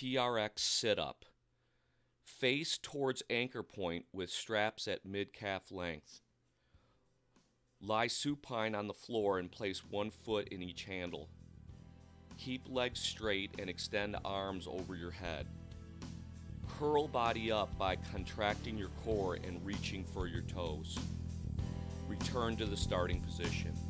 TRX Sit-Up. Face towards anchor point with straps at mid-calf length. Lie supine on the floor and place one foot in each handle. Keep legs straight and extend arms over your head. Curl body up by contracting your core and reaching for your toes. Return to the starting position.